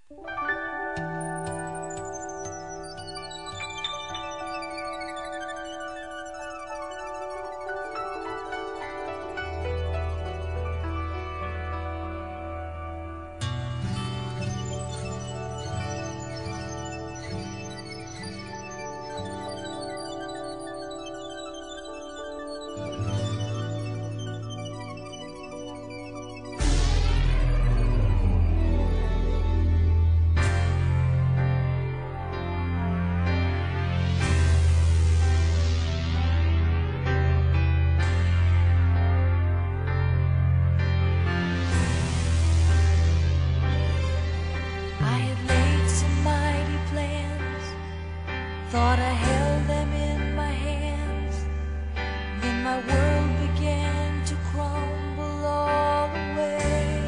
Thought I held them in my hands, then my world began to crumble all away.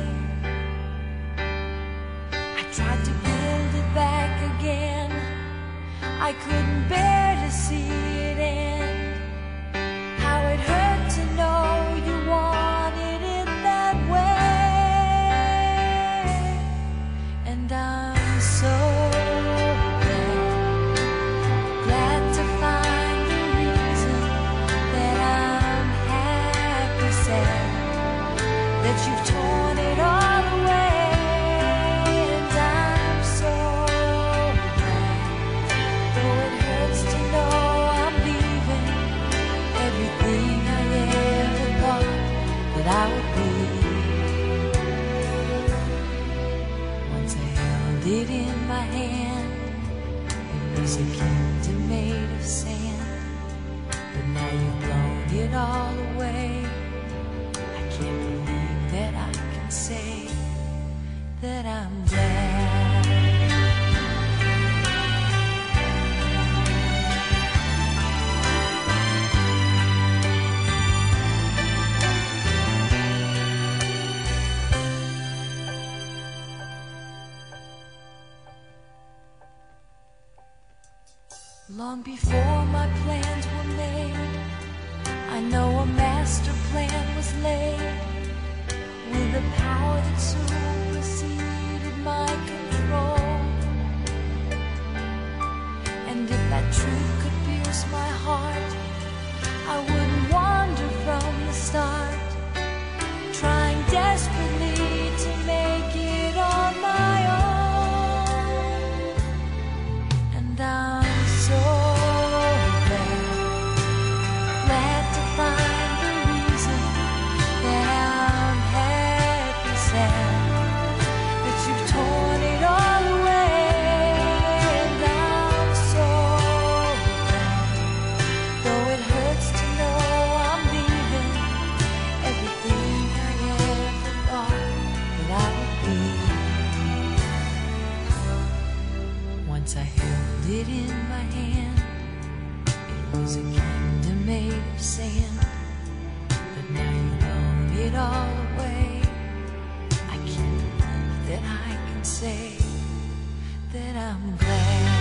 I tried to build it back again, I couldn't bear to see it end. How it hurt to know you wanted it that way. And I'm so that you've torn it all away. And I'm so glad, though it hurts to know I'm leaving everything I ever thought that I would be. Once I held it in my hand, it was a kingdom made of sand, but now you've blown it all away. I can't believe that I can say that I'm glad. Long before my plans were made, I know a master plan was laid, with a power that superseded my control. And if that truth could pierce my heart, I wouldn't wander from the start, trying desperately to make it on my own. And I'm so glad to find the reason that I'm happy sad, that you've torn it all away. And I'm so glad, though it hurts to know I'm leaving everything I ever thought that I would be. Once I held it in my hand, it was a kingdom made of sand, but now you've blown it all away. I can't believe that I can say that I'm glad.